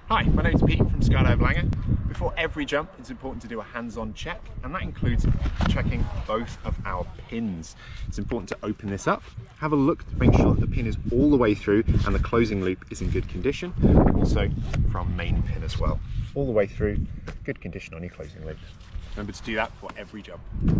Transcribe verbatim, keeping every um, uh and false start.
Hi, my name's Pete from Skydive Langar. Before every jump, it's important to do a hands-on check, and that includes checking both of our pins. It's important to open this up, have a look to make sure that the pin is all the way through and the closing loop is in good condition. Also from main pin as well. All the way through, good condition on your closing loop. Remember to do that for every jump.